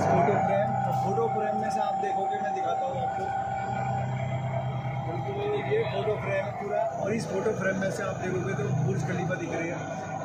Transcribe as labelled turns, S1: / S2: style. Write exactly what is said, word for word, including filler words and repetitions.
S1: Photo frame, photo frame में से आप देखोगे, मैं दिखाता हूँ आपको। बिल्कुल ये फोटो फ्रेम है पूरा, और इस फोटो फ्रेम में से आप देखोगे तो बुर्ज खलीफा दिख रही है।